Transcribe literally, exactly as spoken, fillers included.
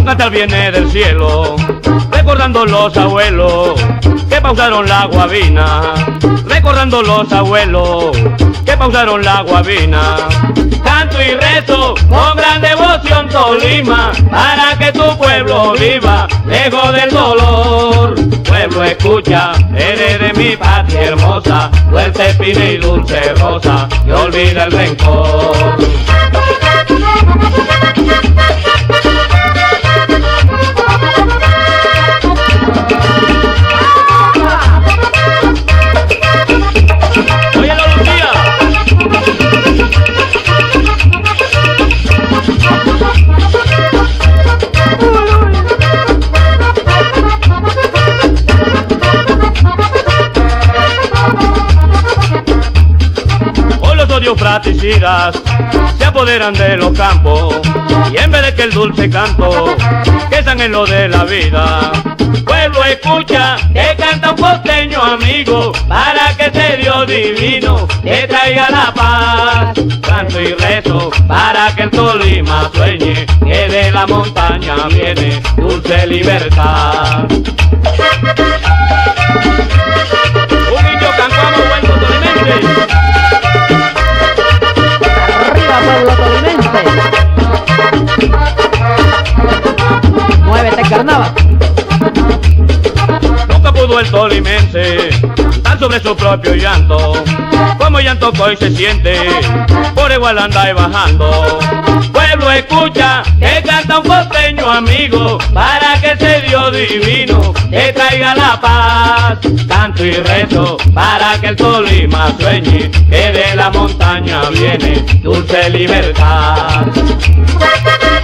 cantar viene del cielo, recordando los abuelos que pausaron la guabina, recordando los abuelos que pausaron la guabina. Canto y rezo con gran devoción Tolima, para que tu pueblo viva lejos del dolor. Pueblo, escucha, eres de mi patria hermosa, dulce espina y dulce rosa, que olvida el rencor. Fratricidas se apoderan de los campos, y en vez de que el dulce canto que están en lo de la vida. Pueblo, escucha, que canta un costeño amigo, para que ese Dios divino te traiga la paz. Canto y rezo para que el Tolima sueñe, que de la montaña viene dulce libertad. Un niño cancano buen tolimense. Pueblo tolimense, muévete carnaval. Nunca pudo el tolimense cantar sobre su propio llanto, como llanto que hoy se siente, por igual anda y bajando. Pueblo, escucha, que canta un costeño amigo, para que ese Dios divino te traiga la paz. Canto y rezo para que el Tolima sueñe, que de la montaña viene dulce libertad.